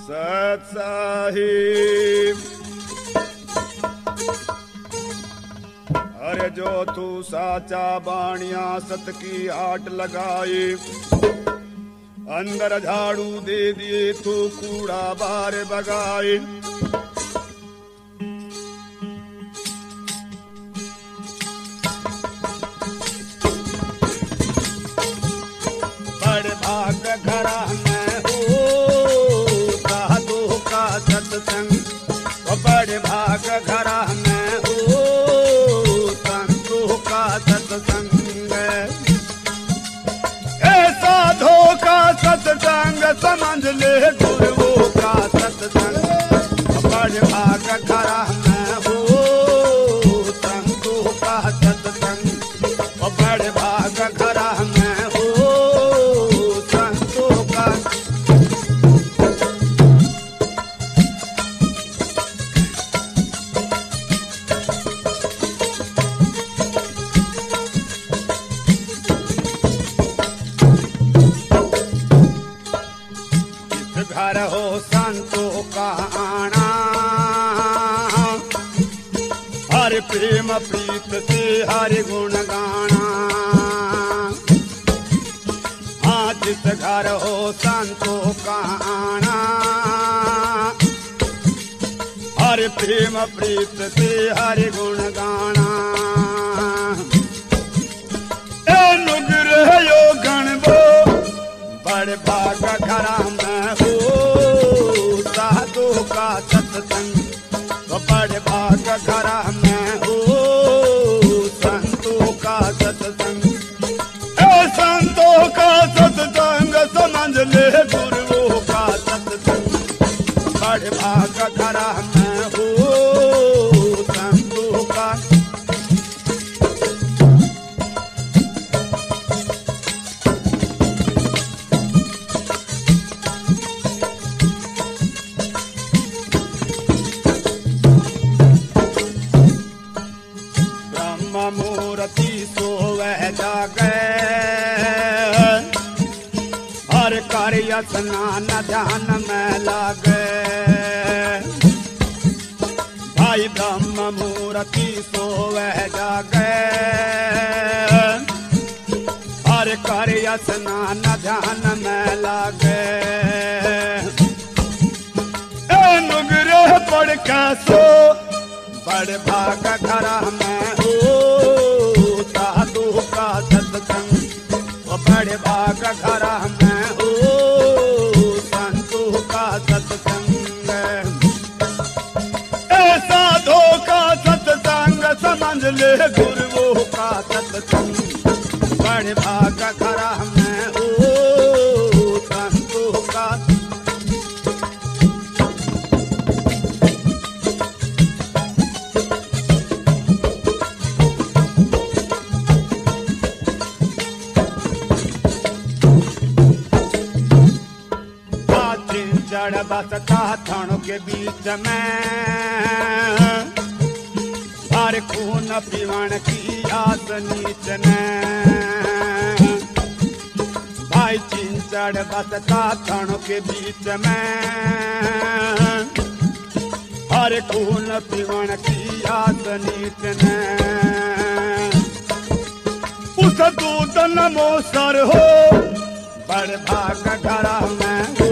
सत साहिब अरे जो तू साचा बाणिया सत की आट लगाए, अंदर झाड़ू दे दिए तो कूड़ा बाहर बगाए। बड़ भाग घरा में हो साधु का सत्संग, बड़ भाग घरा में हो संतों का सत्संग। ऐसा धोखा सत्संग समझ ले गुरुओं का सत्संग। बड़ भाग घरा में हो संतों का सत्संग, बड़ भाग घरा में हो संतों का। घर हो संतों का आना, हर प्रेम प्रीत से हर गुण गाना। हाँ जिस घर हो संतों का आना, हर प्रेम प्रीत से हर गुण गाना। अनुग्रह यो गणबो बड़ भाग घरा में हो साधु का सत्संग, बड़ भाग घरा में हो संतों का सत्संग। संतों का सत्संग समझ ले गुरुओं का सत्संग, बड़ भाग घरा में हो संतों का। मूर्ति सोवह जागे, हर कार्य स्नान ध्यान में लागे। भाई ब्रह्म मूर्ति सोवह जागे, हर कार्य स्नान ध्यान में लागे। अनुग्रह पढ़ के सो बड़ भाग घरा में हो साधु का सत्संग, बड़ भाग घरा में हो संतों का सत्संग। ऐसा धोखा सत्संग समझ ले गुरुओं का सत्संग, बड़ भाग घरा में हो संतों का। जड़ बसता थानों के बीच में, हर खून पीवण की आस नीच ने। भाई चिंचड़ बसता थानों के बीच में, हर खून पीवण की आस नीच ने। उस दूध नमो सर हो बड़ भाग घरा में